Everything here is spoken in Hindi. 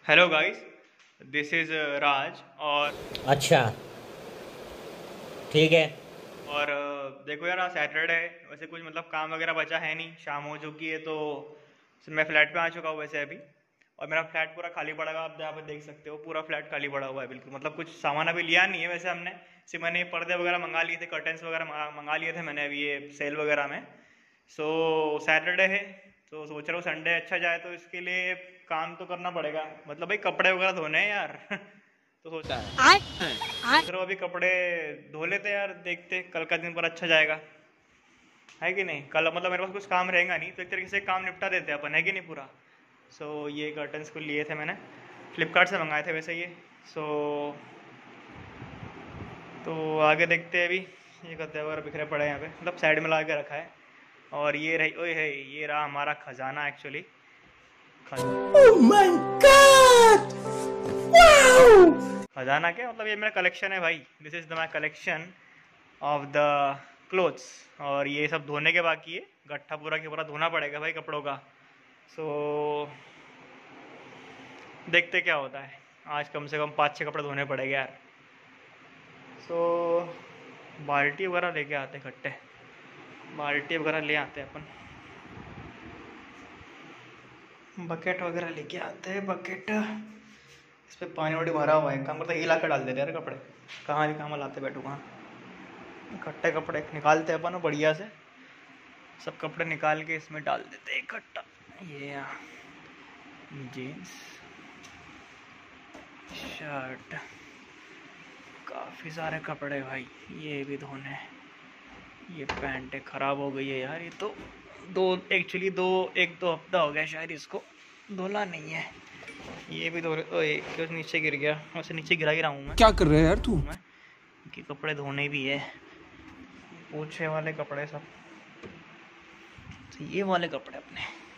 Hello guys, this is Raj. और अच्छा, ठीक है। देखो यार, आज सैटरडे है। वैसे कुछ मतलब काम वगैरह बचा है नहीं, शाम हो चुकी है तो मैं फ्लैट पे आ चुका हूँ वैसे अभी। और मेरा फ्लैट पूरा खाली पड़ा हुआ है, आप यहाँ पे देख सकते हो, पूरा फ्लैट खाली पड़ा हुआ है बिल्कुल। मतलब कुछ सामान अभी लिया नहीं है वैसे हमने। सिर्फ मैंने पर्दे वगैरह मंगा लिए थे, कर्टन्स वगैरह मंगा लिए थे मैंने अभी ये सेल वगैरह में। सो सैटरडे है तो सोच रहा हूँ संडे अच्छा जाए, तो इसके लिए काम तो करना पड़ेगा। मतलब भाई कपड़े वगैरह धोने हैं यार तो सोचा है, सोच रहा हूँ अभी कपड़े धो लेते हैं यार, देखते कल का दिन पर अच्छा जाएगा, है कि नहीं। कल मतलब मेरे पास कुछ काम रहेगा नहीं, तो एक तरीके से काम निपटा देते हैं अपन, है कि नहीं पूरा। ये कर्टन्स को लिए थे मैंने, फ्लिपकार्ट से मंगाए थे वैसे ये। सो तो आगे देखते हैं अभी। ये गद्दे वगैरह बिखरे पड़े हैं यहाँ पे, मतलब साइड में ला के रखा है। और ये रही, ओए है, ये रहा हमारा खजाना एक्चुअली। Oh my God! खजाना क्या मतलब, ये मेरा कलेक्शन है भाई। This is the my collection of the clothes. और ये सब धोने के बाकी है, गट्ठा पूरा के पूरा धोना पड़ेगा भाई कपड़ों का। सो देखते क्या होता है। आज कम से कम 5-6 कपड़े धोने पड़ेंगे यार। सो बाल्टी वगैरह लेके आते हैं, इकट्ठे बाल्टी वगैरह ले आते हैं अपन, बकेट वगैरह लेके आते हैं, बकेट। इस पे पानी वानी भरा हुआ है, काम करते हिला के डाल देते यार कपड़े। कहाँ लाते बैठो कहाँ। इकट्ठे कपड़े निकालते हैं अपन बढ़िया से, सब कपड़े निकाल के इसमें डाल देते हैं इकट्ठा। ये जीन्स, शर्ट, काफ़ी सारे कपड़े भाई, ये भी धोने। ये पैंट ख़राब हो गई है यार, ये तो एक दो हफ्ता हो गया शायद इसको धुला नहीं है। ये भी धो, ओए क्यों नीचे गिर गया, वैसे नीचे गिरा हूँ मैं। क्या कर रहे हैं यार तू? मैं कि कपड़े धोने भी है, पोछे वाले कपड़े सब। तो ये वाले कपड़े अपने